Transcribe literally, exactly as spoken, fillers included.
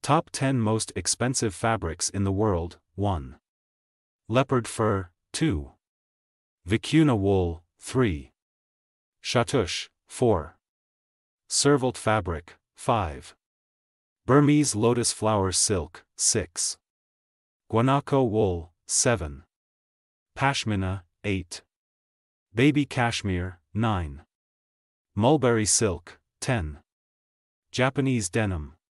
Top ten Most Expensive Fabrics in the World, one. Leopard Fur, two. Vicuna Wool, three. Chatouche, four. Servalt Fabric, five. Burmese Lotus Flower Silk, six. Guanaco Wool, seven. Pashmina, eight. Baby Cashmere, nine. Mulberry Silk, ten. Japanese Denim,